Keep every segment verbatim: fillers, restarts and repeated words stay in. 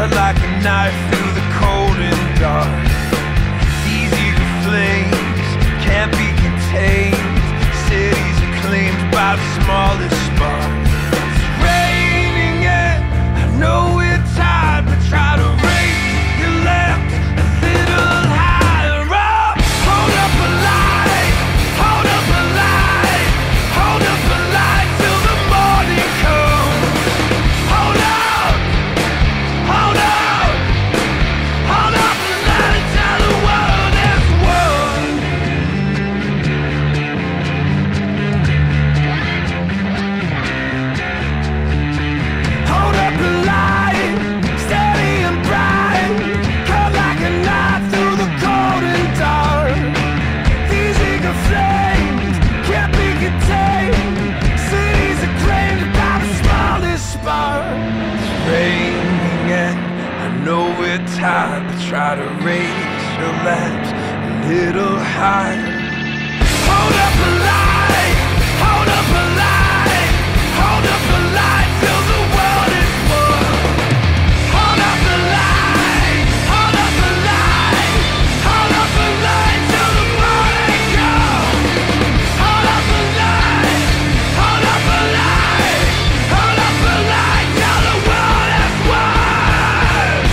cut like a knife through the cold and dark. These eager flames can't be contained. Cities are claimed by the smallest spark. It's raining and I know it's hard, but try to raise your left a little higher up. Hold up a light, hold up a light, hold up a light till the morning comes. Hold out, hold out, hold up a light and tell the world there's one. Hold up a light, steady and bright, cut like a knife through the cold and dark. These eager flames can't be contained. Cities are claimed by the smallest spark. It's raining and I know it's hard, but try to raise your lamps a little higher. Hold up a light, hold up a light, hold up a light till the world is one. Hold up a light, hold up a light, hold up a light till the morning comes. Hold up a light, hold up a light, hold up a light till the world is one.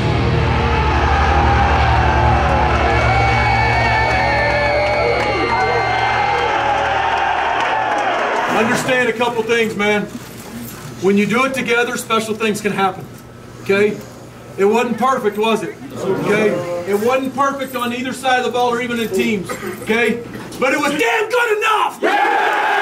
Understand a couple things, man. When you do it together, special things can happen. Okay? It wasn't perfect, was it? Okay? It wasn't perfect on either side of the ball or even in teams. Okay? But it was damn good enough!